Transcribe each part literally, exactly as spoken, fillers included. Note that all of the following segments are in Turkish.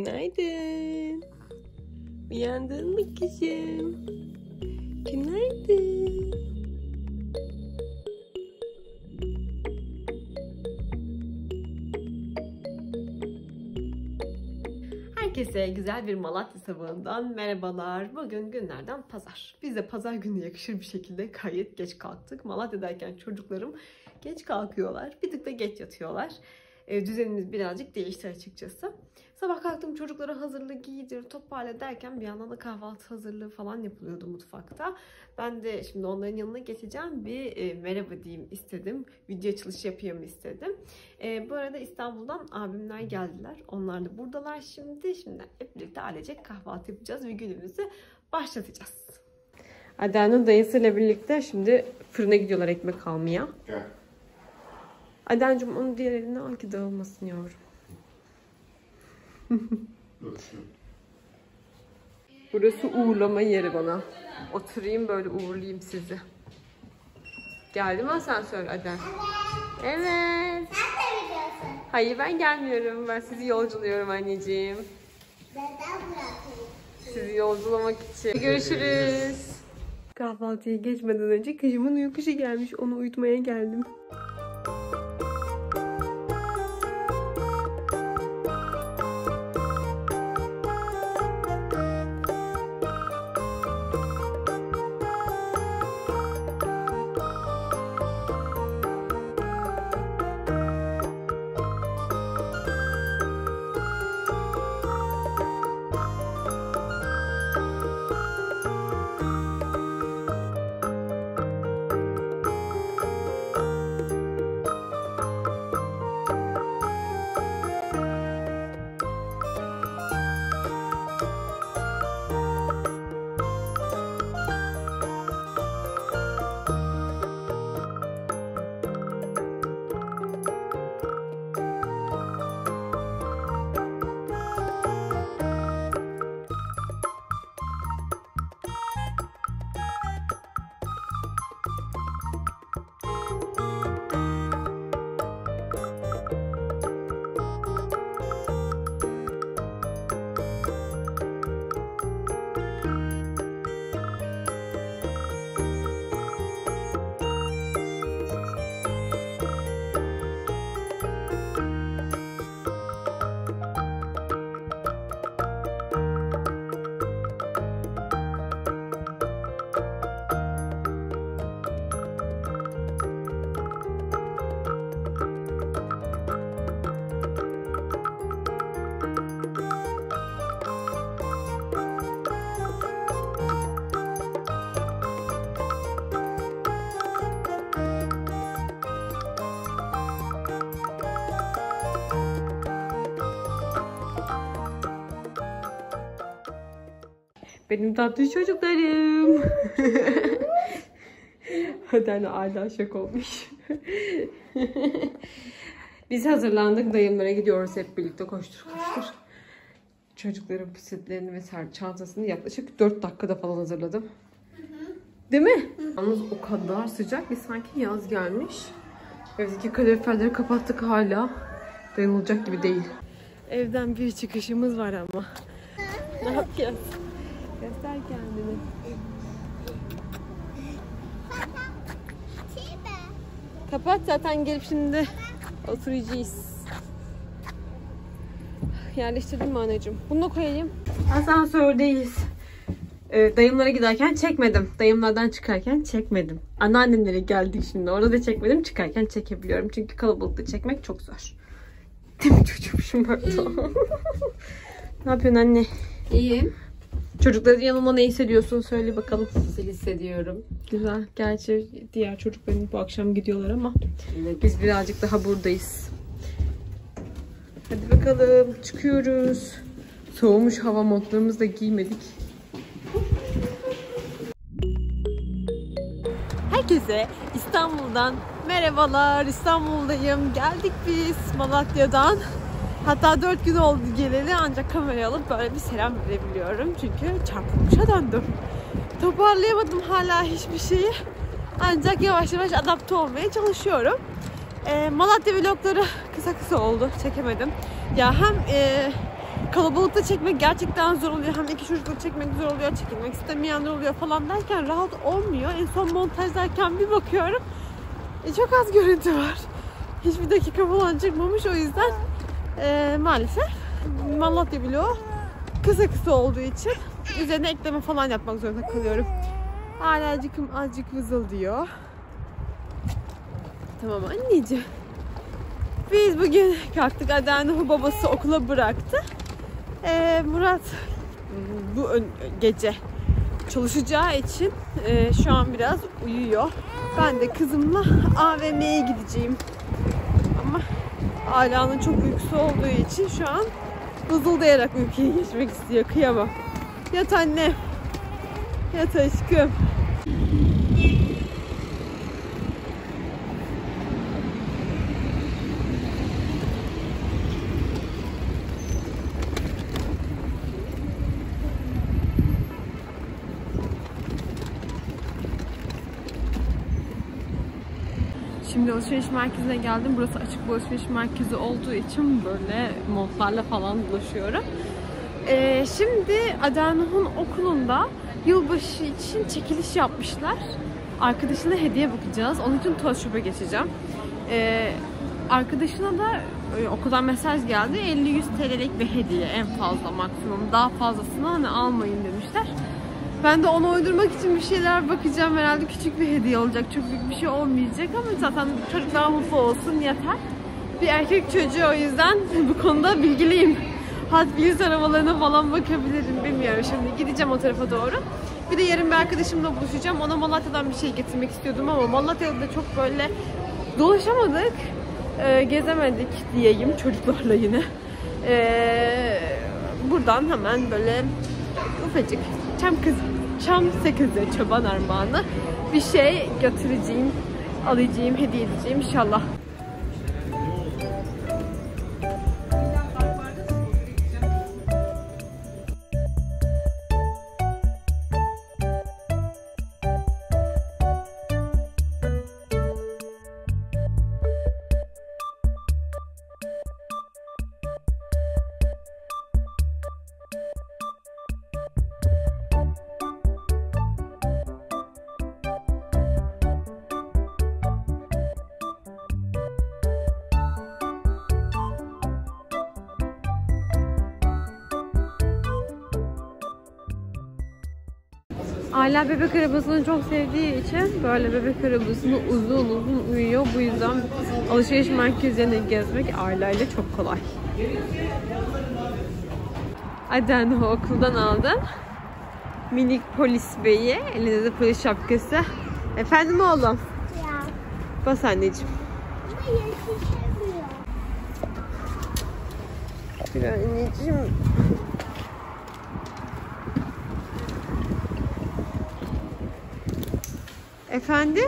Günaydın. Uyandın mı kızım? Günaydın. Herkese güzel bir Malatya sabahından merhabalar. Bugün günlerden pazar. Biz de pazar günü yakışır bir şekilde gayet geç kalktık. Malatya'dayken çocuklarım geç kalkıyorlar. Bir tık da geç yatıyorlar. E, düzenimiz birazcık değişti açıkçası. Sabah kalktım, çocuklara hazırlığı giydir, toparla derken bir yandan da kahvaltı hazırlığı falan yapılıyordu mutfakta. Ben de şimdi onların yanına geçeceğim, bir e, merhaba diyeyim istedim. Video açılışı yapayım istedim. E, bu arada İstanbul'dan abimler geldiler. Onlar da buradalar şimdi. Şimdi hep birlikte ailecek kahvaltı yapacağız ve günümüzü başlatacağız. Adan'ın dayısıyla birlikte şimdi fırına gidiyorlar ekmek almaya. Gel. Adan'cığım onu diğer eline al ki dağılmasın yavrum. Burası uğurlama yeri bana. Oturayım böyle uğurlayayım sizi. Geldi mi asansör Aden? Evet. Sen de biliyorsun. Hayır ben gelmiyorum. Ben sizi yolculuyorum anneciğim. Neden bırakayım? Sizi yolculamak için. Görüşürüz. Kahvaltıya geçmeden önce kızımın uykusu gelmiş. Onu uyutmaya geldim. Benim tatlı çocuklarım. Hadi hala şok olmuş. Biz hazırlandık. Dayımlara gidiyoruz hep birlikte, koştur koştur. Çocukların pusetlerini ve çantasını yaklaşık dört dakikada falan hazırladım. Değil mi? Yalnız o kadar sıcak ki sanki yaz gelmiş. Evdeki kaloriferleri kapattık, hala dayanılacak gibi değil. Evden bir çıkışımız var ama. Ne yapacağız? Göster kendini. Kapat, zaten gelip şimdi oturacağız. Yerleştirdim mi anacığım? Bunu da koyayım. Asansördeyiz. Ee, dayımlara giderken çekmedim. Dayımlardan çıkarken çekmedim. Anneannemlere geldik şimdi. Orada da çekmedim. Çıkarken çekebiliyorum. Çünkü kalabalıkta çekmek çok zor. Değil mi çocuğum? Şımardı. Ne yapıyorsun anne? İyiyim. Çocukların yanında ne hissediyorsun? Söyle bakalım. Güzel hissediyorum. Güzel. Gerçi diğer çocukların bu akşam gidiyorlar ama evet, biz birazcık daha buradayız. Hadi bakalım. Çıkıyoruz. Soğumuş hava, montlarımızı da giymedik. Herkese İstanbul'dan merhabalar. İstanbul'dayım. Geldik biz Malatya'dan. Hatta dört gün oldu geleli, ancak kamerayı alıp böyle bir selam verebiliyorum. Çünkü çarpılmışa döndüm. Toparlayamadım hala hiçbir şeyi. Ancak yavaş yavaş adapte olmaya çalışıyorum. E, Malatya vlogları kısa kısa oldu. Çekemedim. Ya hem e, kalabalıkta çekmek gerçekten zor oluyor. Hem iki çocukla çekmek zor oluyor, çekilmek istemeyenler oluyor falan derken rahat olmuyor. En son montajlarken bir bakıyorum. E, çok az görüntü var. Hiçbir dakika falan çıkmamış. O yüzden e, maalesef Malatya vlogu kısa kısa olduğu için üzerine ekleme falan yapmak zorunda kalıyorum. Hala acıkım azıcık vızıldıyor. Tamam anneciğim. Biz bugün kalktık. Adana'nın babası okula bıraktı. Ee, Murat bu gece çalışacağı için e, şu an biraz uyuyor. Ben de kızımla A V M'ye gideceğim. Ama Ala'nın çok uykusu olduğu için şu an vızıldayarak uykuya geçmek istiyor. Kıyamam. Yat anne. Yat aşkım. Şimdi alışveriş merkezine geldim. Burası açık bir alışveriş merkezi olduğu için böyle montlarla falan dolaşıyorum. Ee, şimdi Adana'nın okulunda yılbaşı için çekiliş yapmışlar. Arkadaşına hediye bakacağız. Onun için Toz Shop'a geçeceğim. Ee, arkadaşına da e, okuldan mesaj geldi. elli yüz T L'lik bir hediye en fazla maksimum. Daha fazlasını hani almayın demişler. Ben de ona uydurmak için bir şeyler bakacağım. Herhalde küçük bir hediye olacak. Çok büyük bir şey olmayacak ama zaten çocuklar mutlu olsun yeter. Bir erkek çocuğu, o yüzden bu konuda bilgiliyim. Hot Wheels arabalarına falan bakabilirim. Bilmiyorum, şimdi gideceğim o tarafa doğru. Bir de yarın bir arkadaşımla buluşacağım. Ona Malatya'dan bir şey getirmek istiyordum ama Malatya'da da çok böyle dolaşamadık. E, gezemedik diyeyim çocuklarla yine. E, buradan hemen böyle ufacık çam kız, çam sakızı, çoban armağanı bir şey götüreceğim, alacağım, hediye edeceğim inşallah. Ayla bebek arabasını çok sevdiği için böyle bebek arabasını uzun uzun uyuyor. Bu yüzden alışveriş merkezlerine gezmek Ayla ile çok kolay. Adana okuldan aldım. Minik polis beyi. Elinde de polis şapkası. Efendim oğlum? Ya. Bas anneciğim. Ama yetişemiyor. Bir anneciğim. Efendim?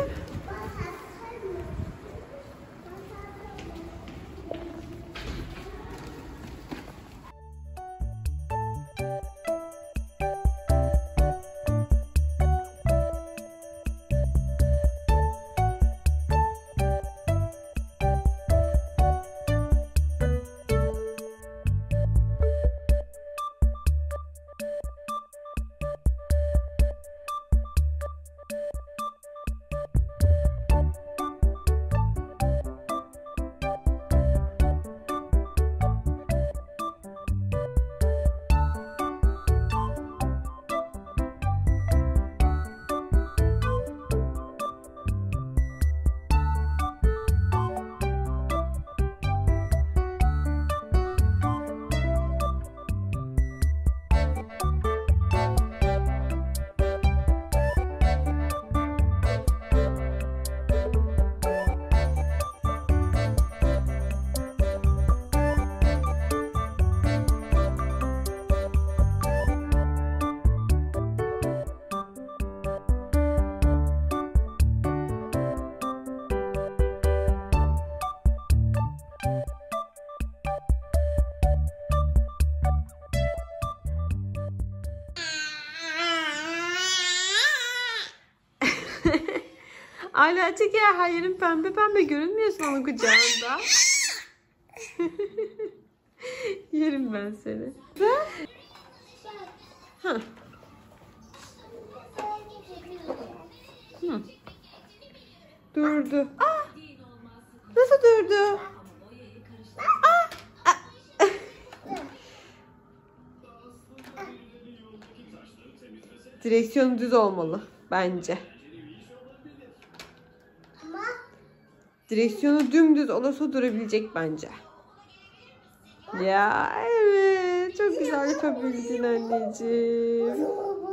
Ayla çek ya, her yerin pembe pembe, görünmüyorsun onun kucağında. Yerim ben seni. Ha. Hı. Durdu. Aa! Nasıl durdu? Aa! Aa! Direksiyon düz olmalı bence. Direksiyonu dümdüz olursa durabilecek bence. Ya evet. Çok güzel yapabildin anneciğim.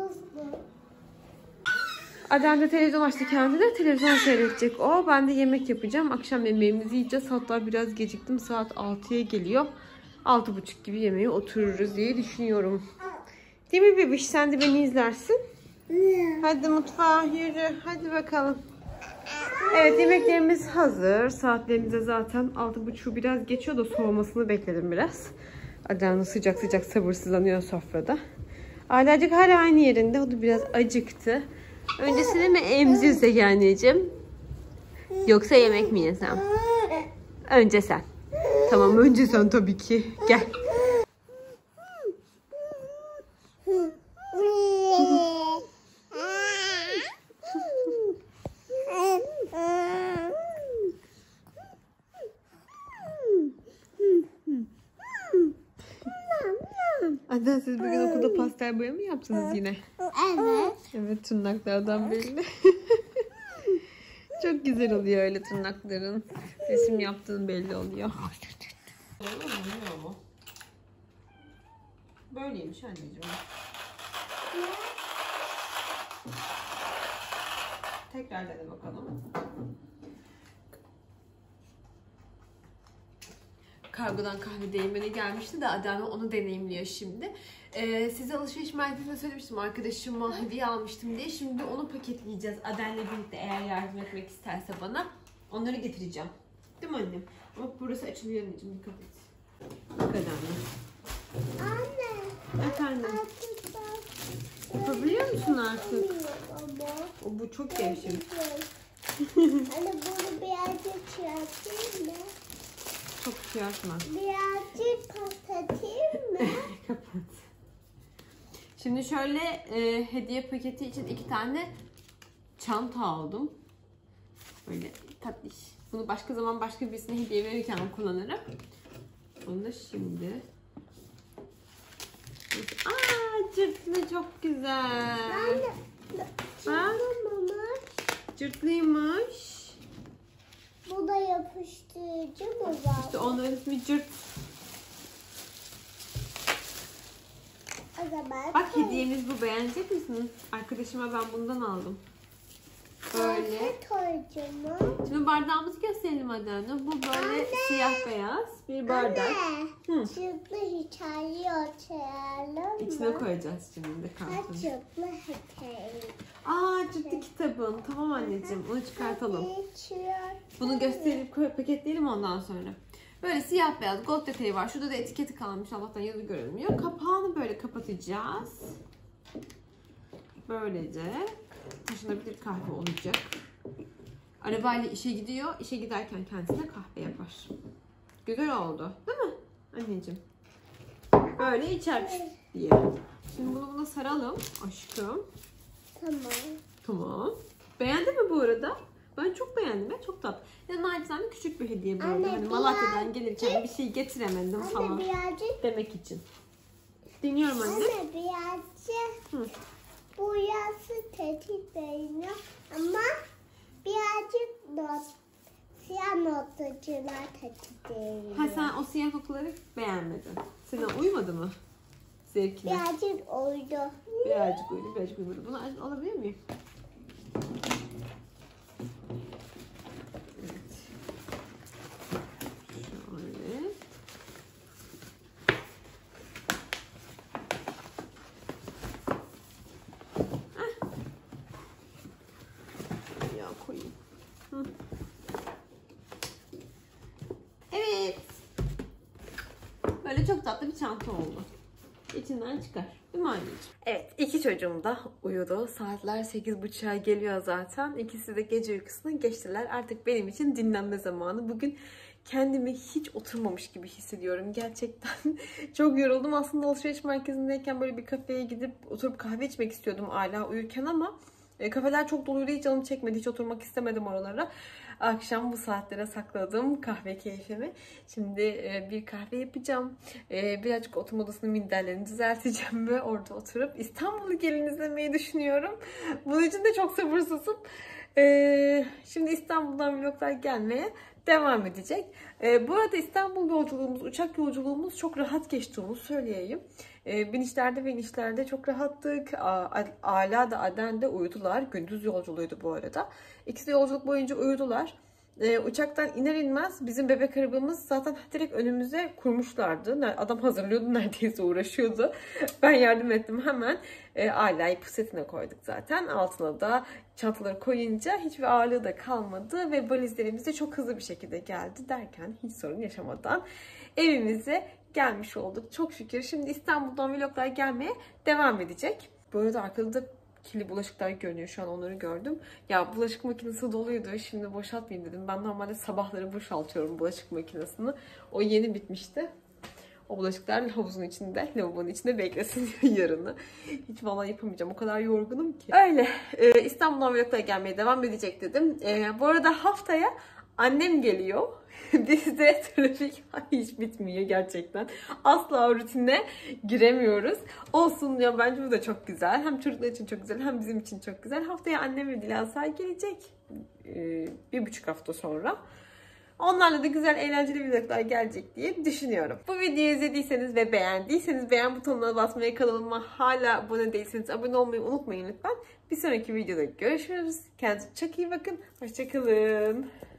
Adem de televizyon açtı kendine. Televizyon seyredecek o. Ben de yemek yapacağım. Akşam yemeğimizi yiyeceğiz. Hatta biraz geciktim. Saat altıya geliyor. altı buçuk gibi yemeğe otururuz diye düşünüyorum. Değil mi bebiş? Sen de beni izlersin. Hadi mutfağa yürü. Hadi bakalım. Evet, yemeklerimiz hazır. Saatlerimize zaten altı buçuğu biraz geçiyor da soğumasını bekledim biraz. Adem sıcak sıcak sabırsızlanıyor sofrada. Ailacık hala aynı yerinde. O da biraz acıktı. Öncesinde mi emzirsek anneciğim? Yoksa yemek mi yesem? Önce sen. Tamam, önce sen tabii ki. Gel. Adem, siz bugün okulda pastel boya mı yaptınız yine? Evet. Evet, tırnaklardan belli. Çok güzel oluyor öyle tırnakların. Resim yaptığın belli oluyor. Böyleymiş anneciğim. Tekrar dene bakalım. Kargodan kahve değirmeni gelmişti de Adem onu deneyimliyor şimdi. Ee, size alışveriş merkezinde söylemiştim, arkadaşıma hediye almıştım diye. Şimdi onu paketleyeceğiz Adem'le birlikte, eğer yardım etmek isterse bana. Onları getireceğim. Değil mi annem? Ama burası açılıyor anneciğim, dikkat et. Dikkat anne. Anne. Efendim? Artık ben Yapabiliyor musun artık? ama. O, bu çok gevşek. Anne bunu birazcık çıkartayım mı? Çok şey yapma. Birazcık patlatayım mı? Kapat. Şimdi şöyle e, hediye paketi için iki tane çanta aldım. Böyle tatlış. Bunu başka zaman başka birisine hediye verirken kullanırım. Onu da şimdi. Aa, cırtlı çok güzel. Anne. Ha? Mama. Cırtlıymış. Bu da yapıştırıcı mı var? İşte onun ismi cırt. O zaman Bak, hediyemiz bu. Beğenecek misiniz? Arkadaşıma ben bundan aldım. Böyle. koyacağım. Şimdi bardağımızı gösterelim Adem. Bu böyle Anne. siyah beyaz bir bardak. Anne. Hı. Çıklı hikaye oturalım mı? İçine koyacağız şimdi de Ha, kartonu. çıklı hikaye. Aa, ciddi kitabın. Tamam anneciğim, onu çıkartalım. Bunu gösterip koy, paketleyelim ondan sonra. Böyle siyah beyaz gold detayı var. Şurada da etiketi kalmış. Allah'tan yazı görünmüyor. Kapağını böyle kapatacağız. Böylece taşınabilir kahve olacak. Arabayla işe gidiyor. İşe giderken kendisine kahve yapar. Güzel oldu. Değil mi anneciğim? Böyle içer diye. Şimdi bunu buna saralım aşkım. Tamam. Tamam. Beğendin mi bu arada? Ben çok beğendim ya, çok tatlı. Ya naçizane küçük bir hediye bu arada. Anne, Hani bir Malatya'dan gelirken bir şey getiremedim Anne falan birazcık. demek için. Dinliyorum anne. Anne birazcık. Hı. Bu yazı tetik beğeniyor ama birazcık not. Siyah notacılar tetik beğeniyor. Ha, sen o siyah okuları beğenmedin. Sana uymadı mı? Zevkine. Birazcık oydu. Birazcık uydu, birazcık uymadı. Bunu alabilir miyim? Evet. Şöyle. Ah. Ya koyayım. Hı. Evet. Böyle çok tatlı bir çanta oldu. İçinden çıkar. Değil mi anneciğim? Evet, iki çocuğum da uyudu. Saatler sekiz buçuğa geliyor zaten. İkisi de gece uykusuna geçtiler. Artık benim için dinlenme zamanı. Bugün kendimi hiç oturmamış gibi hissediyorum. Gerçekten çok yoruldum. Aslında alışveriş merkezindeyken böyle bir kafeye gidip oturup kahve içmek istiyordum hala uyurken ama e, kafeler çok doluydu. Hiç canım çekmedi. Hiç oturmak istemedim oralara. Akşam bu saatlere sakladım kahve keyfimi. Şimdi e, bir kahve yapacağım. E, birazcık oturma odasının minderlerini düzelteceğim ve orada oturup İstanbul'u gelin izlemeyi düşünüyorum. Bunun için de çok sabırsızım. E, şimdi İstanbul'dan vloglar gelmeye devam edecek. E, bu arada İstanbul yolculuğumuz, uçak yolculuğumuz çok rahat geçti, onu söyleyeyim. E, binişlerde ve inişlerde çok rahattık. Ala da Aden de uyudular. Gündüz yolculuğuydu bu arada. İkisi de yolculuk boyunca uyudular. E, uçaktan iner inmez bizim bebek arabamız zaten direkt önümüze kurmuşlardı. Adam hazırlıyordu, neredeyse uğraşıyordu. Ben yardım ettim hemen. E, Ala'yı pusetine koyduk zaten. Altına da çantaları koyunca hiçbir ağırlığı da kalmadı ve valizlerimiz de çok hızlı bir şekilde geldi derken hiç sorun yaşamadan evimize gelmiş olduk. Çok şükür. Şimdi İstanbul'dan vloglar gelmeye devam edecek. Bu arada arkada da kirli bulaşıklar görünüyor. Şu an onları gördüm. Ya bulaşık makinesi doluydu. Şimdi boşaltmayayım dedim. Ben normalde sabahları boşaltıyorum bulaşık makinesini. O yeni bitmişti. O bulaşıklar havuzun içinde, lavabonun içinde beklesin yarını. Hiç vallahi yapamayacağım. O kadar yorgunum ki. Öyle. Ee, İstanbul'dan vloglara gelmeye devam edecek dedim. Ee, bu arada haftaya annem geliyor. Bizde trafik hiç bitmiyor gerçekten. Asla o rutine giremiyoruz. Olsun ya, bence bu da çok güzel. Hem çocuklar için çok güzel hem bizim için çok güzel. Haftaya annem ve Dilansa gelecek. Ee, bir buçuk hafta sonra. Onlarla da güzel eğlenceli vloglar gelecek diye düşünüyorum. Bu videoyu izlediyseniz ve beğendiyseniz beğen butonuna basmayı, kanalıma hala abone değilseniz abone olmayı unutmayın lütfen. Bir sonraki videoda görüşürüz. Kendinize çok iyi bakın. Hoşçakalın.